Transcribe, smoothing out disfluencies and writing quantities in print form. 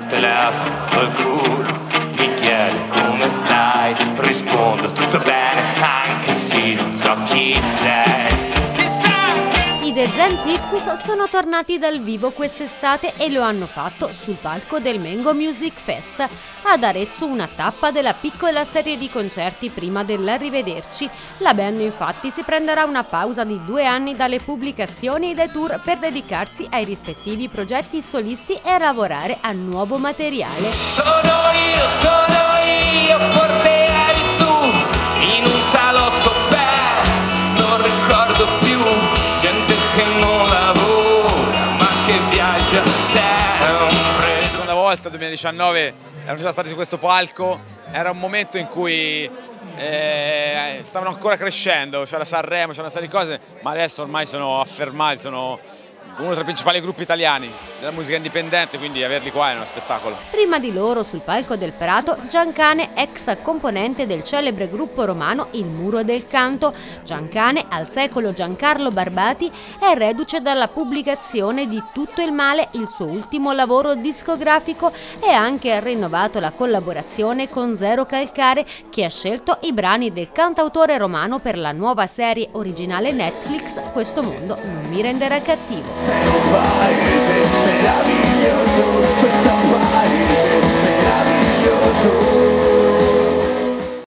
al telefono qualcuno mi chiede come stai, rispondo tutto bene anche se non so chi sei. I The Zen Circus sono tornati dal vivo quest'estate e lo hanno fatto sul palco del Mango Music Fest. Ad Arezzo una tappa della piccola serie di concerti prima dell'arrivederci. La band infatti si prenderà una pausa di 2 anni dalle pubblicazioni e dai tour per dedicarsi ai rispettivi progetti solisti e lavorare a nuovo materiale. Sono io, forse eri tu, in un salotto non ricordo più, gente che non lavora ma che viaggia sempre. La seconda volta, 2019, erano già stati su questo palco, era un momento in cui stavano ancora crescendo, c'era Sanremo, c'era una serie di cose, ma adesso ormai sono affermati, sono uno tra i principali gruppi italiani della musica indipendente, quindi averli qua è uno spettacolo. Prima di loro sul palco del Prato, Giancane, ex componente del celebre gruppo romano Il Muro del Canto. Giancane, al secolo Giancarlo Barbati, è reduce dalla pubblicazione di Tutto il male, il suo ultimo lavoro discografico, e anche ha rinnovato la collaborazione con Zero Calcare, che ha scelto i brani del cantautore romano per la nuova serie originale Netflix Questo mondo non mi renderà cattivo. Sei un paese meraviglioso, questo paese meraviglioso.